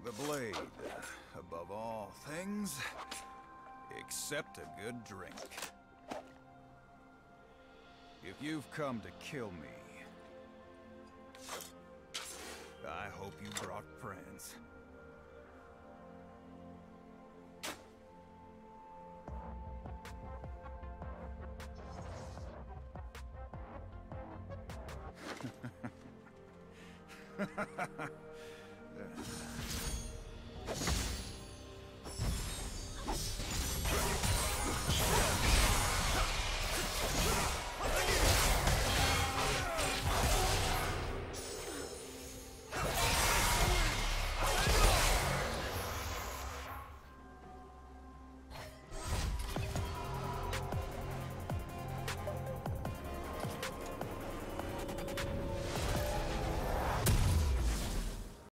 The blade, above all things, except a good drink. If you've come to kill me, I hope you brought friends.